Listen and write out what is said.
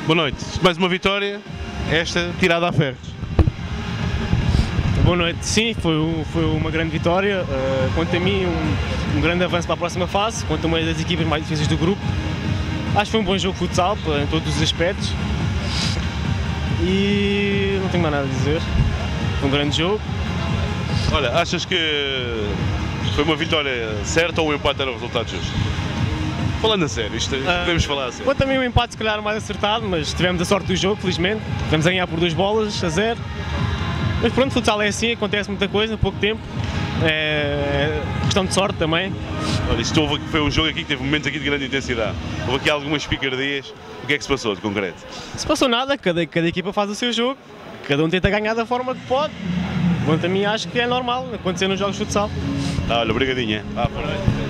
Boa noite. Mais uma vitória, esta tirada a ferros. Boa noite. Sim, foi uma grande vitória. Quanto a mim, um grande avanço para a próxima fase, quanto a uma das equipas mais difíceis do grupo. Acho que foi um bom jogo de futsal em todos os aspectos. E não tenho mais nada a dizer. Foi um grande jogo. Olha, achas que foi uma vitória certa ou um empate era o resultado justo? Falando a sério, isto podemos falar a sério. Quanto a mim, um empate se calhar mais acertado, mas tivemos a sorte do jogo, felizmente. Tivemos a ganhar por 2-0. Mas pronto, futsal é assim, acontece muita coisa em pouco tempo. É questão de sorte também. Olha, isto foi um jogo aqui que teve momentos aqui de grande intensidade. Houve aqui algumas picardias. O que é que se passou de concreto? Não se passou nada, cada equipa faz o seu jogo, cada um tenta ganhar da forma que pode. Quanto a mim, acho que é normal acontecer nos jogos de futsal. Olha, obrigadinha. Boa noite.